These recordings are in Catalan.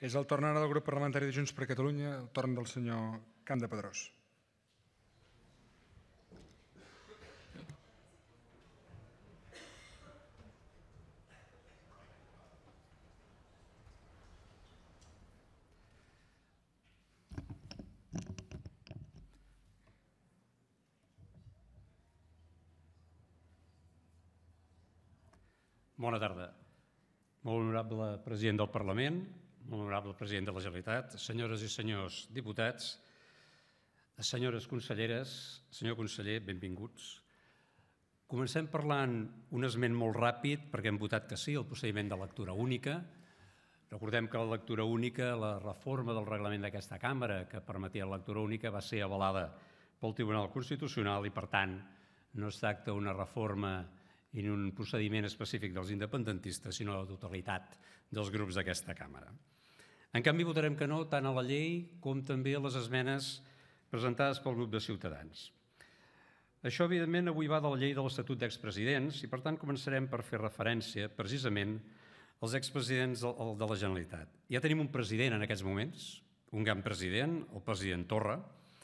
És el torn ara del grup parlamentari de Junts per Catalunya, el torn del senyor Campdepadrós. Bona tarda. Molt honorable president del Parlament, molt honorable president de la Generalitat, senyores i senyors diputats, senyores conselleres, senyor conseller, benvinguts. Comencem parlant un esment molt ràpid, perquè hem votat que sí al procediment de lectura única. Recordem que la lectura única, la reforma del reglament d'aquesta cambra que permetia la lectura única va ser avalada pel Tribunal Constitucional i, per tant, no es tracta d'una reforma en un procediment específic dels independentistes, sinó de la totalitat dels grups d'aquesta cambra. En canvi, votarem que no tant a la llei com també a les esmenes presentades pel grup de Ciutadans. Això, evidentment, avui va de la llei de l'Estatut d'Expresidents i, per tant, començarem per fer referència, precisament, als expresidents de la Generalitat. Ja tenim un president en aquests moments, un gran president, el president Torra,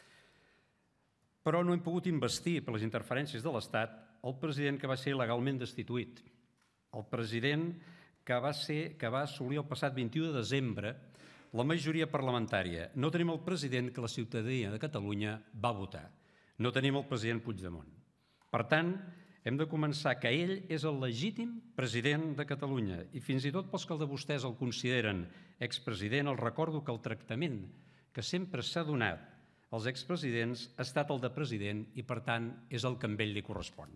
però no hem pogut investir per les interferències de l'Estat el president que va ser legalment destituït, el president que va assolir el passat 21 de desembre la majoria parlamentària. No tenim el president que la ciutadania de Catalunya va votar. No tenim el president Puigdemont. Per tant, hem de començar que ell és el legítim president de Catalunya i fins i tot pels que de vostès el consideren expresident, els recordo que el tractament que sempre s'ha donat als expresidents ha estat el de president i, per tant, és el que a ell li correspon.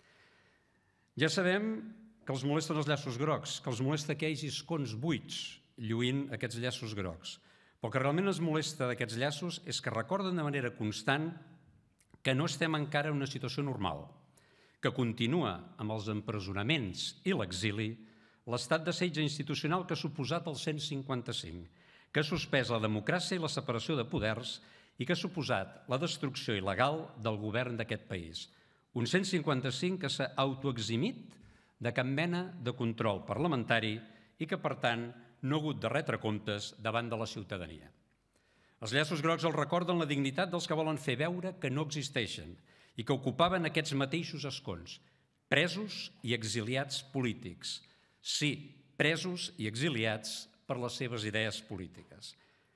Ja sabem que els molesten els llaços grocs, que els molesta que hi hagi escons buits lluint aquests llaços grocs. Però el que realment ens molesta d'aquests llaços és que recorden de manera constant que no estem encara en una situació normal, que continua amb els empresonaments i l'exili l'estat de setge institucional que ha suposat el 155, que ha suspès la democràcia i la separació de poders i que ha suposat la destrucció il·legal del govern d'aquest país. Un 155 que s'ha autoeximit de cap mena de control parlamentari i que, per tant, no ha hagut de retre comptes davant de la ciutadania. Els llaços grocs els recorden la dignitat dels que volen fer veure que no existeixen i que ocupaven aquests mateixos escons, presos i exiliats polítics. Sí, presos i exiliats per les seves idees polítiques.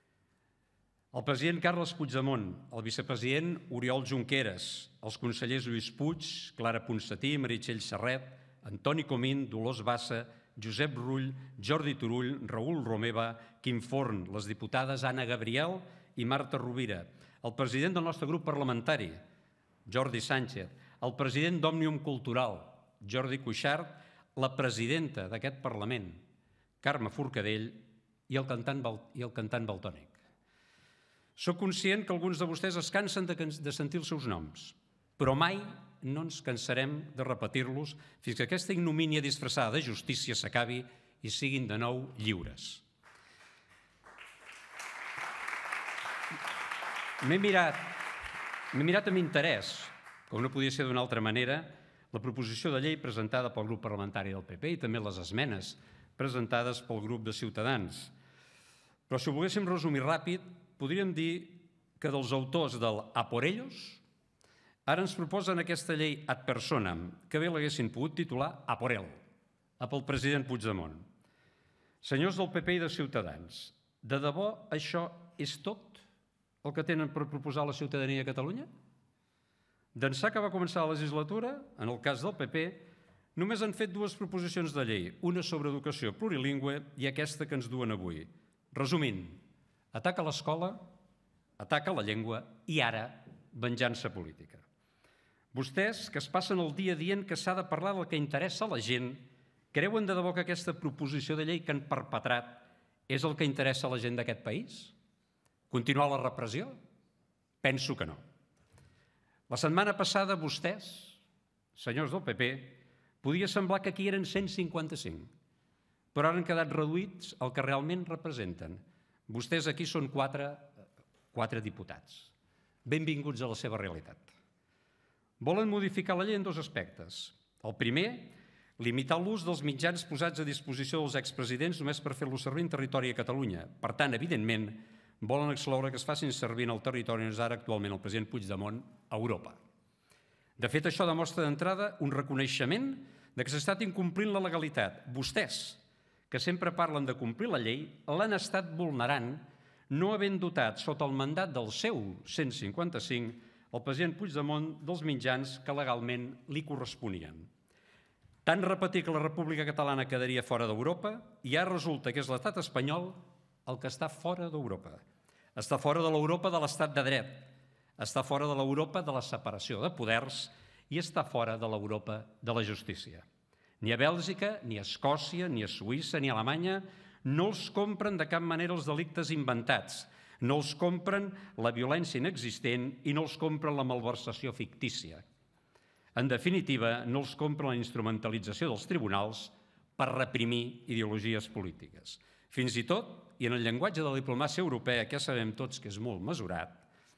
El president Carles Puigdemont, el vicepresident Oriol Junqueras, els consellers Lluís Puig, Clara Ponsatí, Meritxell Serret, Antoni Comín, Dolors Bassa, Josep Rull, Jordi Turull, Raül Romeva, Quim Forn, les diputades Anna Gabriel i Marta Rovira, el president del nostre grup parlamentari, Jordi Sánchez, el president d'Òmnium Cultural, Jordi Cuixart, la presidenta d'aquest Parlament, Carme Forcadell, i el cantant Valtònic. Soc conscient que alguns de vostès es cansen de sentir els seus noms, però mai no ens cansarem de repetir-los fins que aquesta ignomínia disfressada de justícia s'acabi i siguin de nou lliures. M'he mirat amb interès, com no podia ser d'una altra manera, la proposició de llei presentada pel grup parlamentari del PP i també les esmenes presentades pel grup de Ciutadans. Però si ho volguéssim resumir ràpid, podríem dir que dels autors del A por ellos ara ens proposen aquesta llei ad personam, que bé l'haguessin pogut titular A por él, pel president Puigdemont. Senyors del PP i de Ciutadans, de debò això és tot el que tenen per proposar a la ciutadania de Catalunya? D'ençà que va començar la legislatura, en el cas del PP, només han fet dues proposicions de llei, una sobre educació plurilingüe i aquesta que ens duen avui. Resumint, ataca l'escola, ataca la llengua i ara venjança política. Vostès, que es passen el dia dient que s'ha de parlar del que interessa a la gent, creuen de debò que aquesta proposició de llei que han perpetrat és el que interessa a la gent d'aquest país? Continuar la repressió? Penso que no. La setmana passada vostès, senyors del PP, podia semblar que aquí eren 155, però ara han quedat reduïts al que realment representen. Vostès aquí són quatre diputats. Benvinguts a la seva realitat. Volen modificar la llei en dos aspectes. El primer, limitar l'ús dels mitjans posats a disposició dels expresidents només per fer-los servir en territori a Catalunya. Per tant, evidentment, volen excloure que es facin servir en el territori on és ara actualment el president Puigdemont a Europa. De fet, això demostra d'entrada un reconeixement de que s'ha estat incomplint la legalitat. Vostès, que sempre parlen de complir la llei, l'han estat vulnerant, no havent dotat sota el mandat del seu 155 el president Puigdemont dels mitjans que legalment li corresponien. Tant repetir que la República Catalana quedaria fora d'Europa i ara resulta que és l'estat espanyol el que està fora d'Europa. Està fora de l'Europa de l'estat de dret, està fora de l'Europa de la separació de poders i està fora de l'Europa de la justícia. Ni a Bèlgica, ni a Escòcia, ni a Suïssa, ni a Alemanya no els compren de cap manera els delictes inventats, no els compren la violència inexistent i no els compren la malversació fictícia. En definitiva, no els compren la instrumentalització dels tribunals per reprimir ideologies polítiques. Fins i tot, i en el llenguatge de la diplomàcia europea, que ja sabem tots que és molt mesurat,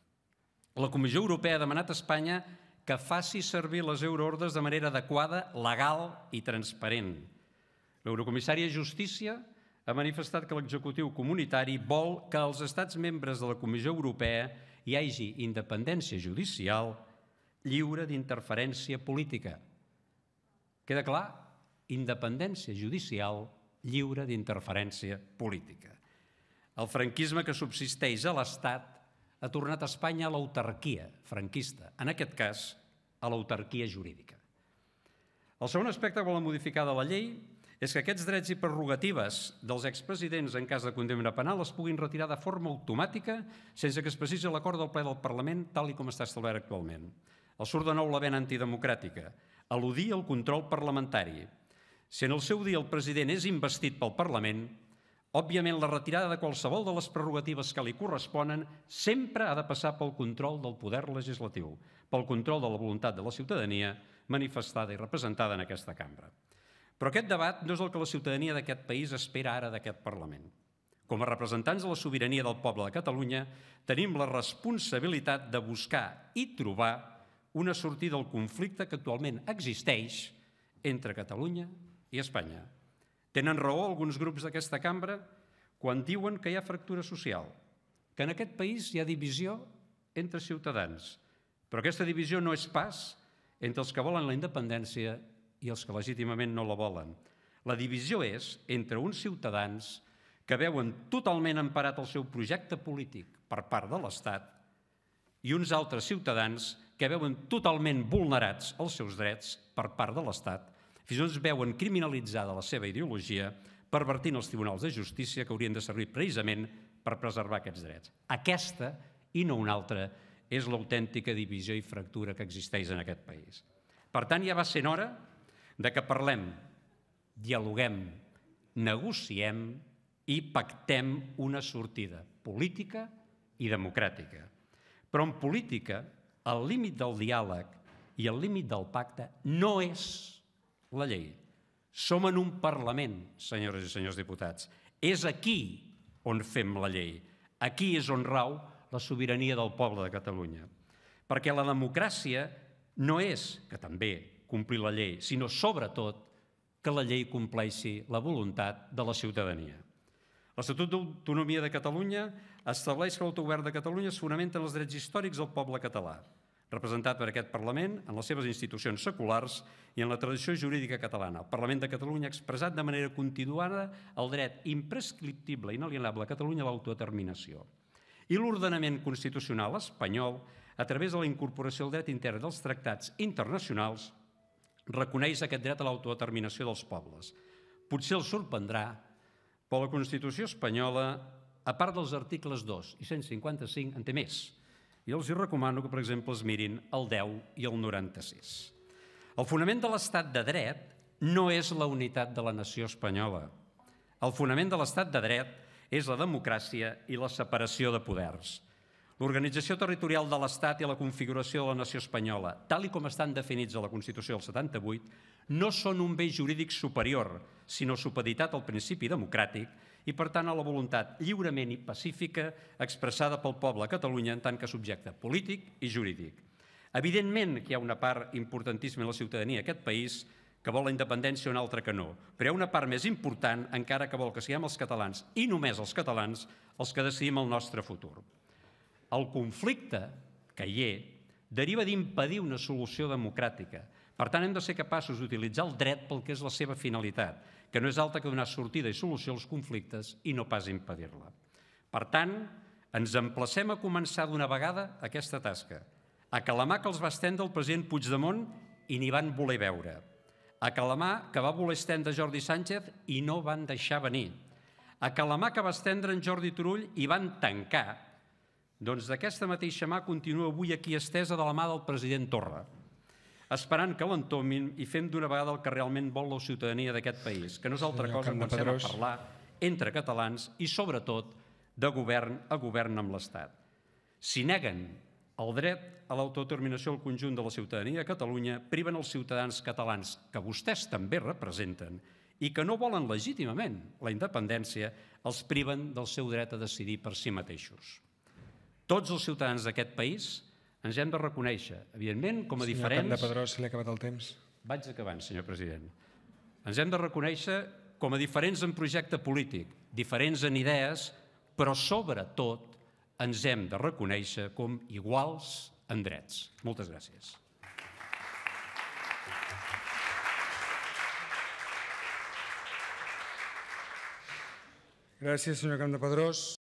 la Comissió Europea ha demanat a Espanya que faci servir les euroordres de manera adequada, legal i transparent. L'eurocomissària de Justícia ha manifestat que l'executiu comunitari vol que als estats membres de la Comissió Europea hi hagi independència judicial lliure d'interferència política. Queda clar? Independència judicial lliure d'interferència política. El franquisme que subsisteix a l'Estat ha tornat a Espanya a l'autarquia franquista, en aquest cas, a l'autarquia jurídica. El segon aspecte que volen modificar de la llei és que aquests drets i prerrogatives dels expresidents en cas de condemna penal es puguin retirar de forma automàtica sense que es precisi l'acord del ple del Parlament tal com està establert actualment. Els surt de nou la vena antidemocràtica, eludir el control parlamentari. Si en el seu dia el president és investit pel Parlament, òbviament la retirada de qualsevol de les prerrogatives que li corresponen sempre ha de passar pel control del poder legislatiu, pel control de la voluntat de la ciutadania manifestada i representada en aquesta cambra. Però aquest debat no és el que la ciutadania d'aquest país espera ara d'aquest Parlament. Com a representants de la sobirania del poble de Catalunya, tenim la responsabilitat de buscar i trobar una sortida al conflicte que actualment existeix entre Catalunya i Espanya. Tenen raó alguns grups d'aquesta cambra quan diuen que hi ha fractura social, que en aquest país hi ha divisió entre ciutadans, però aquesta divisió no és pas entre els que volen la independència i els que legítimament no la volen. La divisió és entre uns ciutadans que veuen totalment emparat el seu projecte polític per part de l'Estat i uns altres ciutadans que veuen totalment vulnerats els seus drets per part de l'Estat, fins i tot veuen criminalitzada la seva ideologia, pervertint els tribunals de justícia que haurien de servir precisament per preservar aquests drets. Aquesta, i no una altra, és l'autèntica divisió i fractura que existeix en aquest país. Per tant, ja va sent hora de que parlem, dialoguem, negociem i pactem una sortida política i democràtica. Però en política, el límit del diàleg i el límit del pacte no és la llei. Som en un Parlament, senyores i senyors diputats. És aquí on fem la llei. Aquí és on rau la sobirania del poble de Catalunya. Perquè la democràcia no és, que també, complir la llei, sinó, sobretot, que la llei compleixi la voluntat de la ciutadania. L'Estatut d'Autonomia de Catalunya estableix que l'autogovern de Catalunya es fonamenta en els drets històrics del poble català, representat per aquest Parlament en les seves institucions seculars i en la tradició jurídica catalana. El Parlament de Catalunya ha expressat de manera continuada el dret imprescriptible i inalienable a Catalunya a l'autodeterminació. I l'ordenament constitucional espanyol, a través de la incorporació del dret intern dels tractats internacionals, reconeix aquest dret a l'autodeterminació dels pobles. Potser els sorprendrà, però la Constitució espanyola, a part dels articles 2 i 155, en té més. I els recomano que, per exemple, es mirin el 10 i el 96. El fonament de l'estat de dret no és la unitat de la nació espanyola. El fonament de l'estat de dret és la democràcia i la separació de poders. L'organització territorial de l'Estat i la configuració de la nació espanyola, tal com estan definits a la Constitució del 78, no són un bé jurídic superior, sinó supeditat al principi democràtic i, per tant, a la voluntat lliurement i pacífica expressada pel poble de Catalunya en tant que subjecte polític i jurídic. Evidentment que hi ha una part importantíssima de la ciutadania d'aquest país que vol la independència i una altra que no. Però hi ha una part més important encara que vol que siguem els catalans, i només els catalans, els que decidim el nostre futur. El conflicte que hi deriva d'impedir una solució democràtica. Per tant, hem de ser capaços d'utilitzar el dret pel que és la seva finalitat, que no és altra que donar sortida i solució als conflictes i no pas impedir-la. Per tant, ens emplacem a començar d'una vegada aquesta tasca, a que la mà que els va estendre el president Puigdemont i n'hi van voler veure, a que la mà que va voler estendre Jordi Sánchez i no van deixar venir, a que la mà que va estendre en Jordi Turull i van tancar, doncs d'aquesta mateixa mà continua avui aquí estesa de la mà del president Torra, esperant que l'entomin i fem d'una vegada el que realment vol la ciutadania d'aquest país, que no és altra cosa que comencem a parlar entre catalans i, sobretot, de govern a govern amb l'Estat. Si neguen el dret a l'autodeterminació al conjunt de la ciutadania de Catalunya, priven els ciutadans catalans, que vostès també representen, i que no volen legítimament la independència, els priven del seu dret a decidir per si mateixos. Tots els ciutadans d'aquest país ens hem de reconèixer, evidentment, com a diferents... Senyor Campdepadrós, se li ha acabat el temps. Vaig acabant, senyor president. Ens hem de reconèixer com a diferents en projecte polític, diferents en idees, però sobretot ens hem de reconèixer com iguals en drets. Moltes gràcies. Gràcies, senyor Campdepadrós.